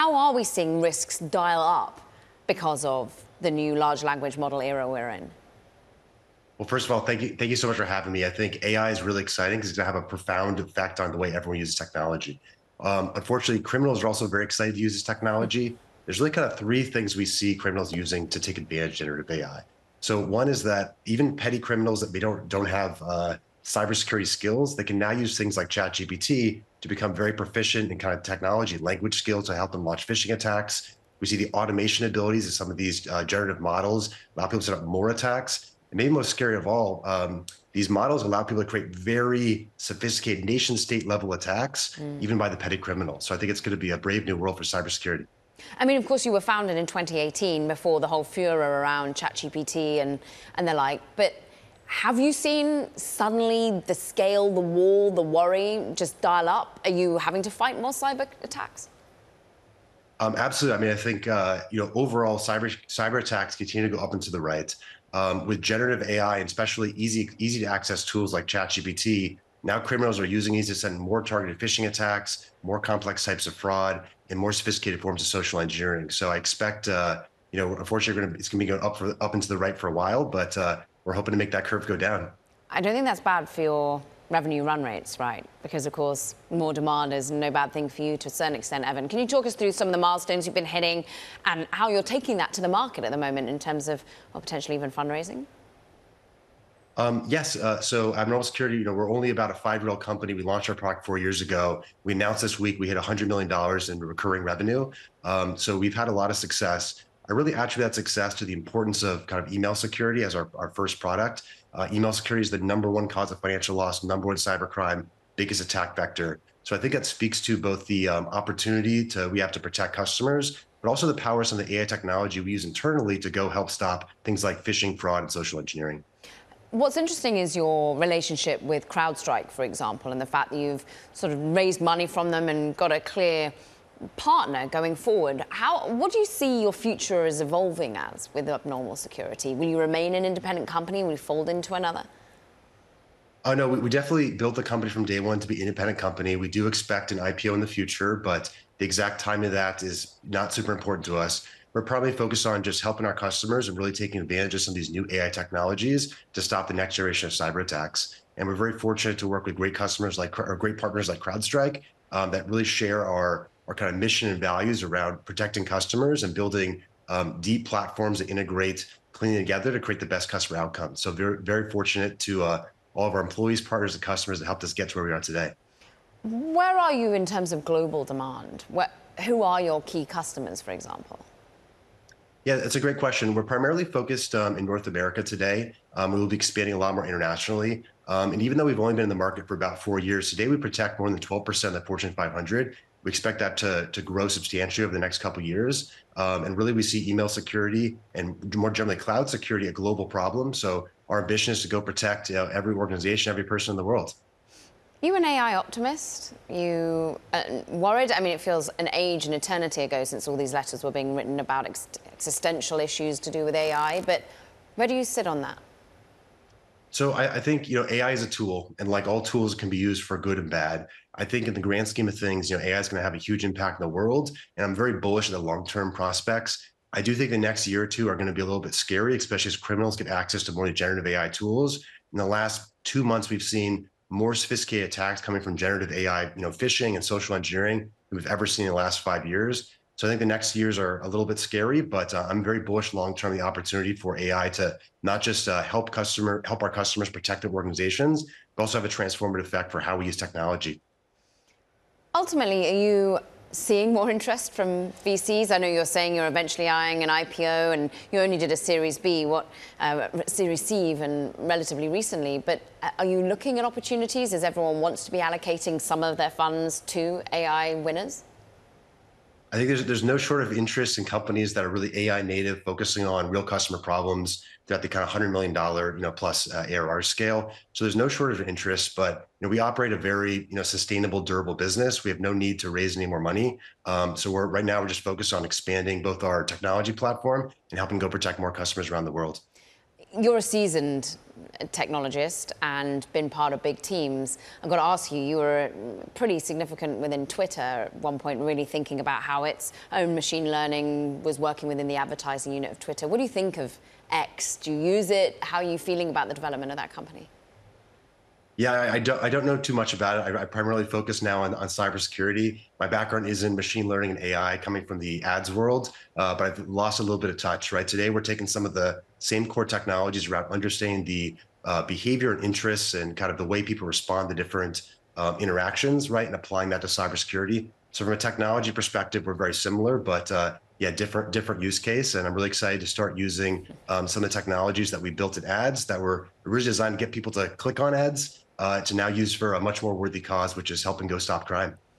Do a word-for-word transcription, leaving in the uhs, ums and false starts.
how are we seeing risks dial up because of the new large language model era we're in? Well, first of all, thank you, thank you so much for having me. I think A I is really exciting because it's going to have a profound effect on the way everyone uses technology. Um, unfortunately, criminals are also very excited to use this technology. There's really kind of three things we see criminals using to take advantage of generative A I. So one is that even petty criminals that they don't don't have uh, cybersecurity skills, they can now use things like ChatGPT to become very proficient in kind of technology, language skills to help them launch phishing attacks. We see the automation abilities of some of these uh, generative models allow people to set up more attacks. And maybe most scary of all, um, these models allow people to create very sophisticated nation state level attacks, mm. even by the petty criminals. So I think it's going to be a brave new world for cybersecurity. I mean, of course, you were founded in twenty eighteen before the whole furor around ChatGPT and, and the like. But have you seen suddenly the scale, the wall, the worry just dial up? Are you having to fight more cyber attacks? Um, absolutely. I mean, I think, uh, you know, overall cyber cyber attacks continue to go up and to the right. Um, with generative A I and especially easy easy to access tools like ChatGPT, now criminals are using these to send more targeted phishing attacks, more complex types of fraud, and more sophisticated forms of social engineering. So I expect, uh, you know, unfortunately, gonna, it's going to be going up for, up and to the right for a while, but uh, we're hoping to make that curve go down. I don't think that's bad for your revenue run rates, right? Because, of course, more demand is no bad thing for you to a certain extent, Evan. Can you talk us through some of the milestones you've been hitting and how you're taking that to the market at the moment in terms of, or potentially even fundraising? Um, yes. Uh, so at Normal Security, you know, we're only about a five-year-old company. We launched our product four years ago. We announced this week we hit one hundred million dollars in recurring revenue. Um, so we've had a lot of success. I really attribute that success to the importance of kind of email security as our, our first product. Uh, email security is the number one cause of financial loss, number one cybercrime, biggest attack vector. So I think that speaks to both the um, opportunity to we have to protect customers, but also the power of some of the A I technology we use internally to go help stop things like phishing, fraud, and social engineering. What's interesting is your relationship with CrowdStrike, for example, and the fact that you've sort of raised money from them and got a clear partner going forward. How, what do you see your future as evolving as with Normal Security? Will you remain an independent company? Will you fold into another? Oh, no, we, we definitely built the company from day one to be an independent company. We do expect an I P O in the future, but the exact time of that is not super important to us. We're probably focused on just helping our customers and really taking advantage of some of these new A I technologies to stop the next generation of cyber attacks. And we're very fortunate to work with great customers like, or great partners like CrowdStrike um, that really share our our kind of mission and values around protecting customers and building um, deep platforms that integrate cleanly together to create the best customer outcomes. So very, very fortunate to uh, all of our employees, partners, and customers that helped us get to where we are today. Where are you in terms of global demand? Where, who are your key customers, for example? Yeah, that's a great question. We're primarily focused um, in North America today. Um, we will be expanding a lot more internationally. Um, and even though we've only been in the market for about four years, today we protect more than twelve percent of the Fortune five hundred. We expect that to, to grow substantially over the next couple of years. Um, and really, we see email security and more generally cloud security a global problem. So our ambition is to go protect you know, every organization, every person in the world. You an A I optimist? You uh, worried? I mean, it feels an age, an eternity ago since all these letters were being written about ex existential issues to do with A I. But where do you sit on that? So I, I think, you know, A I is a tool, and like all tools, it can be used for good and bad. I think in the grand scheme of things, you know, A I is going to have a huge impact in the world, and I'm very bullish on the long-term prospects. I do think the next year or two are going to be a little bit scary, especially as criminals get access to more generative A I tools. In the last two months, we've seen more sophisticated attacks coming from generative A I, you know, phishing and social engineering than we've ever seen in the last five years. So I think the next years are a little bit scary, but uh, I'm very bullish long-term the opportunity for A I to not just uh, help customer, help our customers protect their organizations, but also have a transformative effect for how we use technology. Ultimately, are you seeing more interest from V Cs? I know you're saying you're eventually eyeing an I P O, and you only did a Series B, what uh, Series C even relatively recently. But are you looking at opportunities as everyone wants to be allocating some of their funds to A I winners? I think there's there's no short of interest in companies that are really A I native, focusing on real customer problems. They're at the kind of one hundred million dollars, you know, plus uh, A R R scale. So there's no shortage of interest, but you know, we operate a very you know sustainable, durable business. We have no need to raise any more money. Um, so we're right now we're just focused on expanding both our technology platform and helping go protect more customers around the world. you're a seasoned technologist and been part of big teams. I've got to ask you, you were pretty significant within Twitter at one point, really thinking about how its own machine learning was working within the advertising unit of Twitter. What do you think of X? Do you use it? How are you feeling about the development of that company? Yeah, I, I don't I don't know too much about it. I, I primarily focus now on, on cybersecurity. My background is in machine learning and A I, coming from the ads world, uh, but I've lost a little bit of touch. Right today, we're taking some of the same core technologies around understanding the uh, behavior and interests and kind of the way people respond to different um, interactions, right, and applying that to cybersecurity. So from a technology perspective, we're very similar, but uh, yeah, different different use case. And I'm really excited to start using um, some of the technologies that we built in ads that were originally designed to get people to click on ads, uh, to now use for a much more worthy cause, which is helping go stop crime.